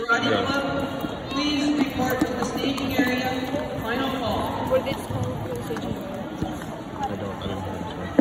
Running Club, please report to the staging area. Final call. What is called? I don't know.